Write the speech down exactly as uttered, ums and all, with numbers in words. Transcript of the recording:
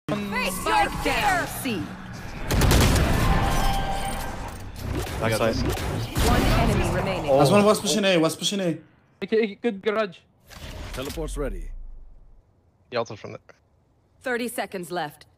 Face your fear! C. Backside. One enemy remaining. Oh. Last one was pushing A. Was pushing A. Okay, good garage. Teleport's ready. He ulted from there. Thirty seconds left.